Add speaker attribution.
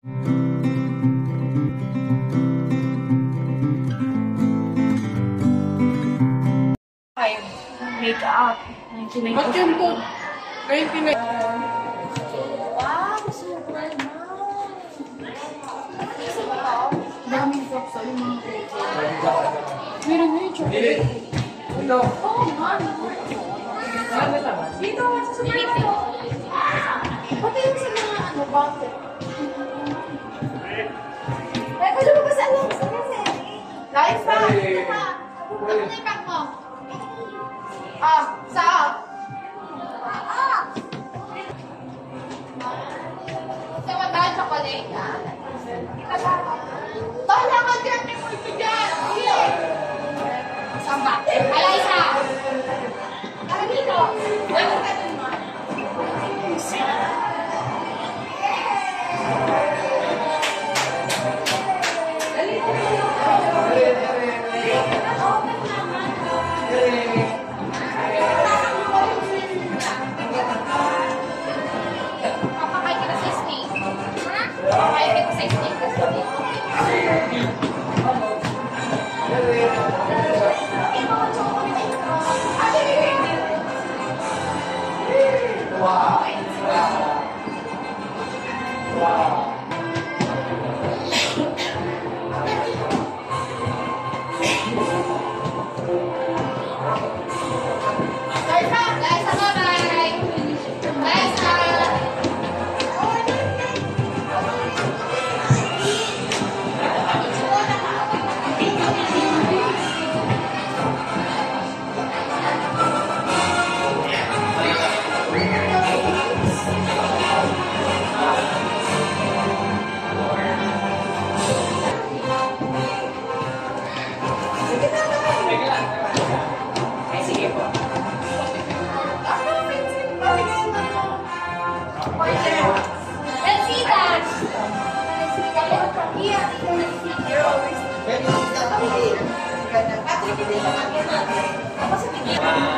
Speaker 1: Make-up. 1994.
Speaker 2: Ba't yun po? 1994.
Speaker 1: Wow, super nice. Daming cups sa yung mga cake. Meron na yung chocolate.
Speaker 2: Ito.
Speaker 1: Oo, man. Dito, sa supermarket. Pati yung sa mga bucket. Kaya ko ba sa alam? Life pa! Dito pa! Ano na yung pack mo? Saan? Sa matahal chocolate, Tala ka dyan! May multo dyan! Saan ba? Alaysa! Tara dito! Ano ka dun mo? Patrick, hindi siya natin. Ako sa